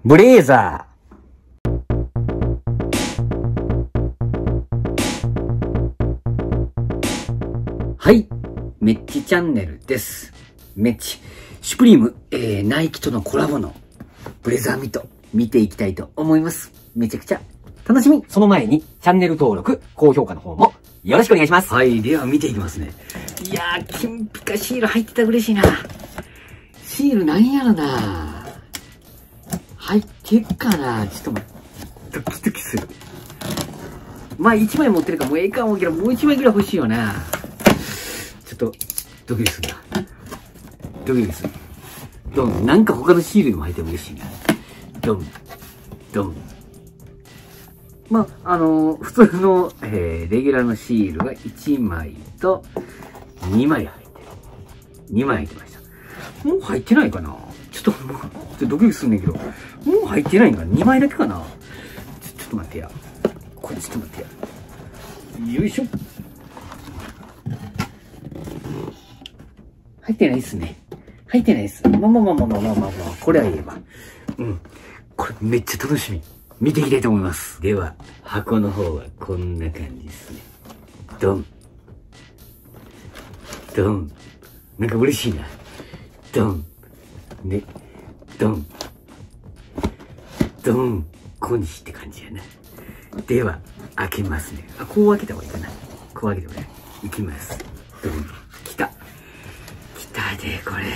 ブレーザー。はい。メッチチャンネルです。メッチ。シュプリーム、ナイキとのコラボのブレザーミット見ていきたいと思います。めちゃくちゃ楽しみ。その前にチャンネル登録、高評価の方もよろしくお願いします。はい。では見ていきますね。いやー、金ピカシール入ってたら嬉しいな。シールなんやろな。入ってっかな。ちょっと待って。ドキドキする。まあ1枚持ってるからもうええかもけど、もう1枚ぐらい欲しいよな。ちょっと、ドキドキするな。ドキドキする。ドン。なんか他のシールにも入っても嬉しいな。ドン。ドン。まあ、普通の、レギュラーのシールが1枚と2枚入ってる。2枚入ってました。もう入ってないかな。ちょっともう、ドキドキするんだけど、もう入ってないんかな。2枚だけかな。ちょっと待ってや。これちょっと待ってや。よいしょ。入ってないっすね。入ってないっす。まあ。これは言えば。うん。これめっちゃ楽しみ。見ていきたいと思います。では、箱の方はこんな感じですね。ドン。ドン。なんか嬉しいな。ドン。ね。ドン。ドン。小西って感じやな。では、開けますね。あ、こう開けた方がいいかな。こう開けた方がいい。いきます。ドン。来た。来たで、これ。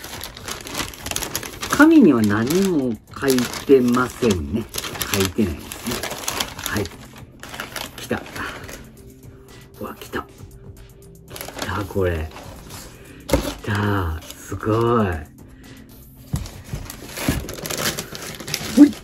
紙には何も書いてませんね。書いてないですね。はい。来た。うわ、来た。来た、これ。来た。すごい。ほい。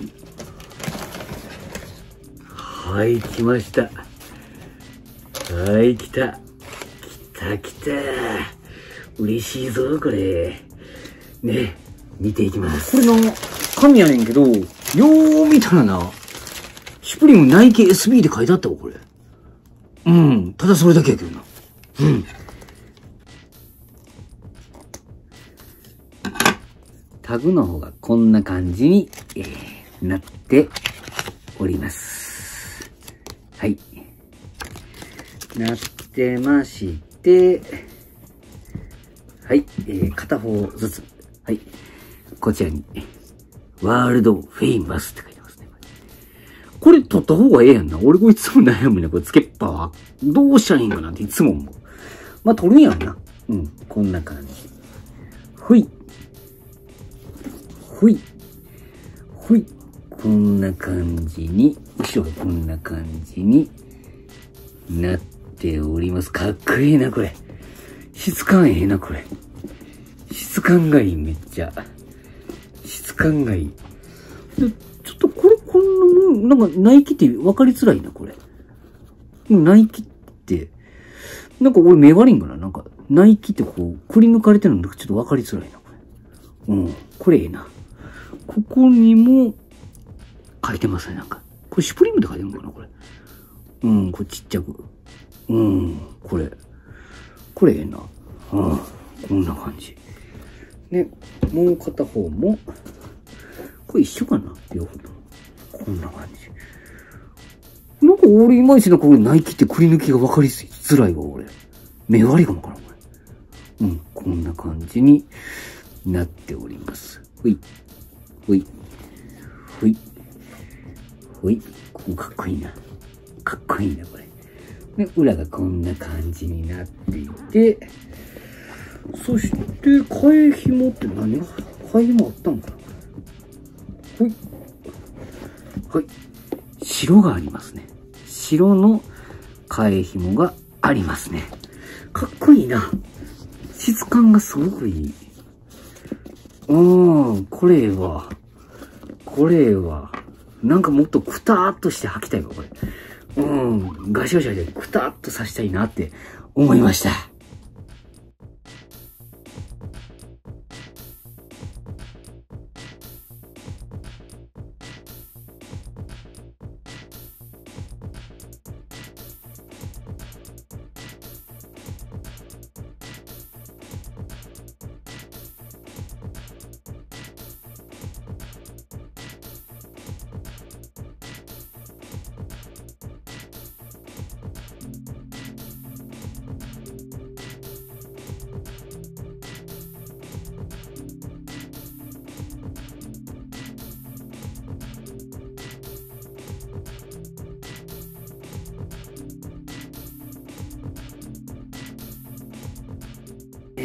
はい、来ました。はい、来た。来た。嬉しいぞ、これ。ね、見ていきます。これの、紙やねんけど、よう見たらな、シュプリームナイキ SB って書いてあったわ、これ。うん。ただそれだけやけどな。うん。タグの方がこんな感じに、なっております。はい。なってまして、はい。片方ずつ。はい。こちらに、ワールドフェイマスって書いてますね。これ取った方がええやんな。俺こいつも悩むね。これつけっぱは。どうしたらいいんかなっていつも思う。まあ、取るんやんな。うん。こんな感じ。ふい。ふい。ふい。こんな感じに、後ろがこんな感じになっております。かっこいいな、これ。質感ええな、これ。質感がいい、めっちゃ。質感がいい。で、ちょっとこれこんなもん、なんかナイキって分かりづらいな、これ。ナイキって、なんか俺目悪いんかな、なんか、ナイキってこう、くり抜かれてるのちょっと分かりづらいな、これ。うん。これええな。ここにも、書いてますね、なんか。これシュプリームで書いてるのかな、これ。うん、これちっちゃく。うん、これええな。うん、こんな感じ。で、もう片方も、これ一緒かな両方とも。こんな感じ。なんか俺いまいちなこれナイキってくり抜きが分かりづらいわ、俺。目悪いかもかな、これ。うん、こんな感じになっております。ほい。ほい。ほい。ほい。ここかっこいいな。かっこいいな、これ。で、裏がこんな感じになっていて、そして、替え紐って何が、替え紐あったんかなほい。はい。白がありますね。白の替え紐がありますね。かっこいいな。質感がすごくいい。これは。なんかもっとくたーっとして履きたいわ、これ。ガシガシでくたーっとさしたいなって思いました。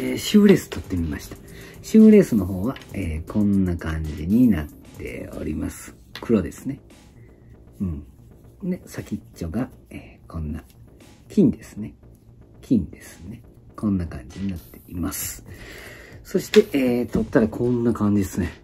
シューレース取ってみました。シューレースの方は、こんな感じになっております。黒ですね。うん。で、先っちょが、こんな、金ですね。金ですね。こんな感じになっています。そして、取ったらこんな感じですね。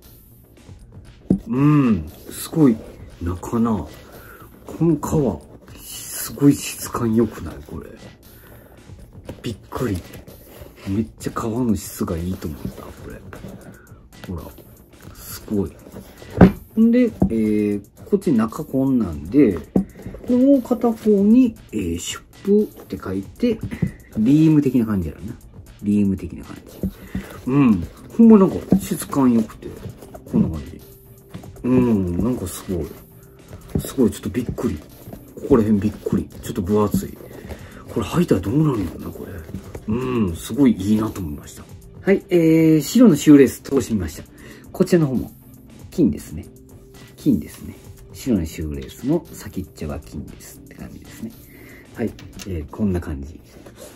すごい、中な、この皮、すごい質感良くないこれ。びっくり。めっちゃ皮の質がいいと思った、これ。ほら、すごい。んで、こっち中こんなんで、もう片方に、シュップって書いて、リーム的な感じやろな。リーム的な感じ。ほんまなんか質感良くて、こんな感じ。なんかすごい。すごい、ちょっとびっくり。ここら辺びっくり。ちょっと分厚い。これ履いたらどうなるんだろうな、これ。すごいいいなと思いました。はい、白のシューレース通してみました。こちらの方も、金ですね。金ですね。白のシューレースの先っちょが金ですって感じですね。はい、こんな感じ。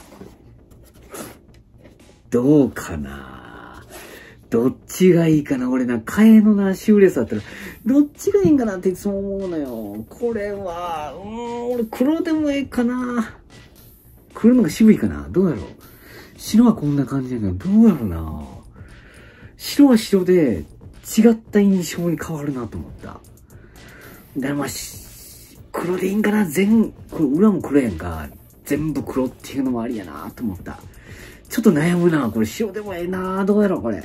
どうかな？どっちがいいかな？俺な、替えのな、シューレースだったら、どっちがいいんかなっていつも思うのよ。これは、俺黒でもええかな。黒のが渋いかな。どうやろう。白はこんな感じだけど、どうやろうな。白は白で、違った印象に変わるなと思った。だからまあ、黒でいいんかな。これ裏も黒やんか。全部黒っていうのもありやなと思った。ちょっと悩むな。これ白でもええな。どうやろう、これ。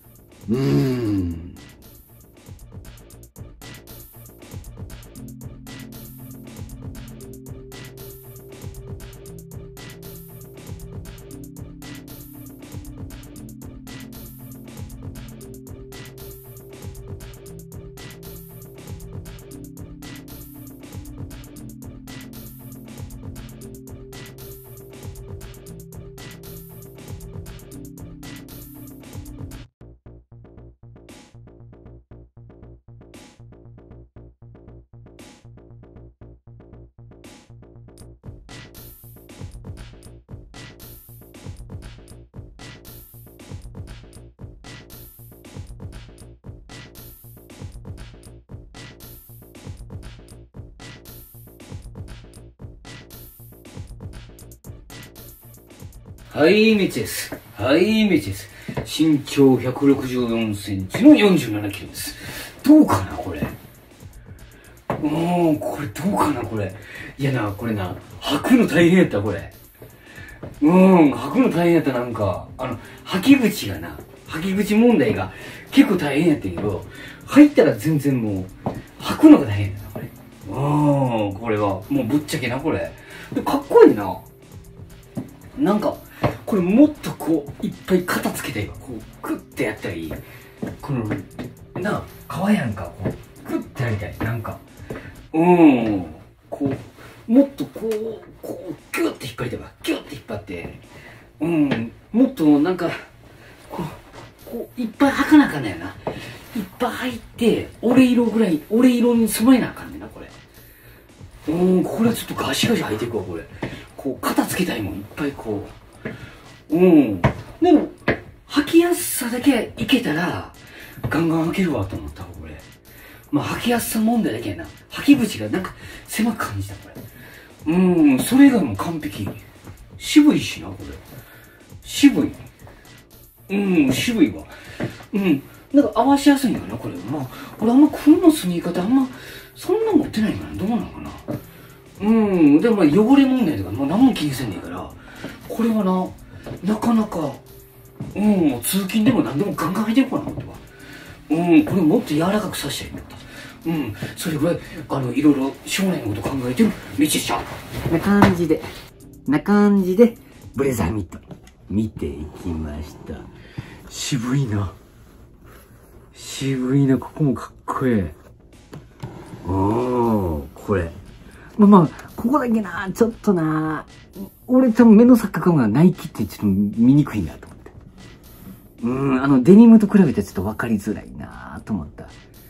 はい、メチです。はい、メチです。身長164センチの47キロです。どうかな、これ。これどうかな、これ。いやな、これな、履くの大変やった、これ。履くの大変やった、なんか。履き口がな、履き口問題が結構大変やったけど、入ったら全然もう、履くのが大変やな、これ。これは、もうぶっちゃけな、これ。でかっこいいな。なんか、これもっとこう、いっぱい肩つけたいわ。こう、クッてやったらいい。この、皮やんか、こう、クッてやりたい。なんか、こう、もっとこう、ギュッて引っ張りたいわ。ギュッて引っ張って、もっとなんか、こう、いっぱい履かなあかんねやな。いっぱい履いて、俺色に染まりなあかんねんな、これ。これちょっとガシガシ履いていくわ、これ。こう、肩つけたいもん、いっぱいこう。でも、履きやすさだけいけたら、ガンガン履けるわと思ったわ、これ。まあ、履きやすさ問題だけやな。履き口がなんか狭く感じた、これ。それ以外も完璧。渋いしな、これ。渋い。渋いわ。なんか合わしやすいんかな、これ。まあ、俺あんま黒のスニーカーってあんま、そんな持ってないからどうなのかな。でもまあ汚れ問題とか、まあ何も気にせんねえから、これはなかなか、通勤でも何でもガンガン履いてるかな、これは。これもっと柔らかくさせちゃいまった。それぐらい、いろいろ将来のこと考えてる道でした。な感じで、ブレザーミット、見ていきました。渋いな、ここもかっこええ。これ。まあ、ここだけな、ちょっとな、俺多分目の錯覚がナイキってちょっと見にくいなと思って。デニムと比べてちょっと分かりづらいなと思った。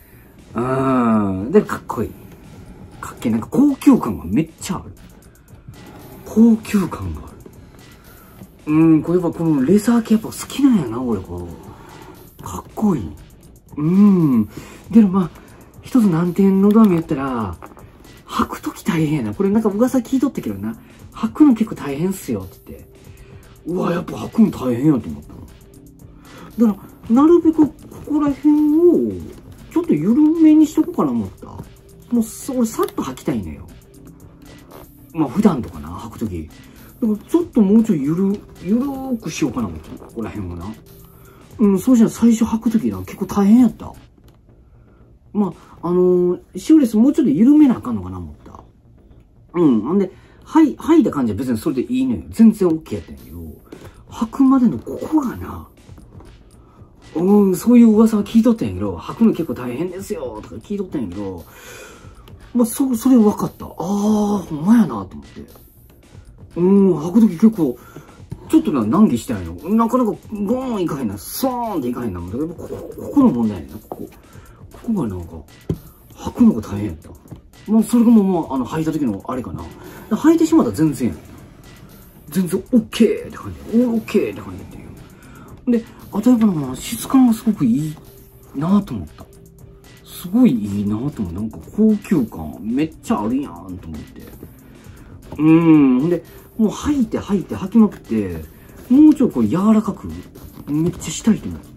で、かっこいい。かっけえ。なんか高級感がめっちゃある。高級感がある。 これやっぱこのレザー系やっぱ好きなんやな、俺、こう。かっこいい。でもまあ、一つ難点のドアミ言ったら、履くとき大変やな。これなんか噂聞いとったけどな。履くの結構大変っすよって言って。うわ、やっぱ履くの大変やと思ったの。だから、なるべくここら辺を、ちょっと緩めにしとこうかな思った。もう、俺さっと履きたいのよ。まあ普段とかな、履くとき。だからちょっともうちょいゆるーくしようかな思った。ここら辺をな。そうじゃ最初履くときな、結構大変やった。まあ、シューレスもうちょっと緩めなあかんのかな思った。ほんで、履いた感じは別にそれでいいのよ。全然 OK やったんやけど、履くまでのここがな、そういう噂は聞いとったんやけど、履くの結構大変ですよとか聞いとったんやけど、まあ、それ分かった。ほんまやなと思って。履くとき結構、ちょっと難儀したいの。なかなかゴーンいかへんな、ソーンっていかへんな。だけど、ここの問題やな、ここがなんか、履くのが大変やった。まあ、それがもう、履いた時のあれかな。履いてしまったら全然やねん。全然 OK って感じ。OK って感じっていう。で、あとやっぱなんか質感がすごくいいなと思った。すごいいいなと思って、なんか高級感めっちゃあるやんと思って。んで、もう履きまくって、もうちょいこれ柔らかく、めっちゃしたいと思った。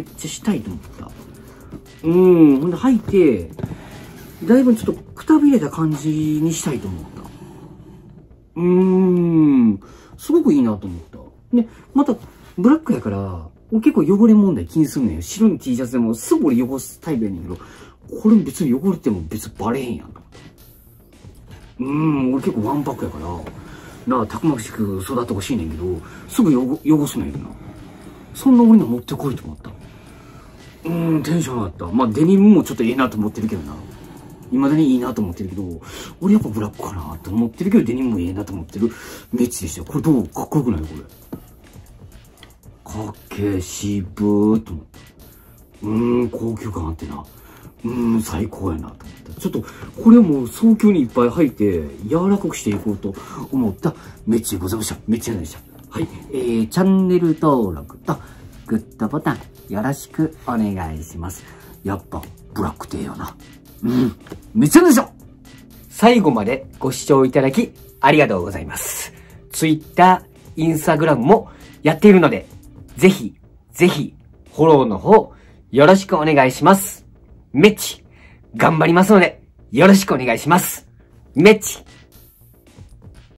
ほんで履いて、だいぶちょっとくたびれた感じにしたいと思った。すごくいいなと思った。で、また、ブラックやから、俺結構汚れ問題気にすんねんよ。白い T シャツでもすぐ俺汚すタイプやねんけど、これ別に汚れても別にバレへんやんと思って。俺結構ワンパックやから、たくましく育ってほしいねんけど、すぐ汚すねんよな。そんな俺の持ってこいと思った。テンション上がった。まあデニムもちょっとええなと思ってるけどな。未だにいいなと思ってるけど、俺やっぱブラックかなと思ってるけど、デニムもええなと思ってるメッチでしたよ。これどうかっこよくないこれ。かっけー、渋ーと思った。高級感あってな。最高やなと思った。ちょっと、これをもう早急にいっぱい履いて、柔らかくしていこうと思ったメッチでございました。メッチやないでした。はい。チャンネル登録とグッドボタンよろしくお願いします。やっぱ、ブラックてええよな。めっちゃでしょ。最後までご視聴いただきありがとうございます。Twitter、Instagram もやっているので、ぜひ、フォローの方、よろしくお願いします。メッチ、頑張りますので、よろしくお願いします。メッチ。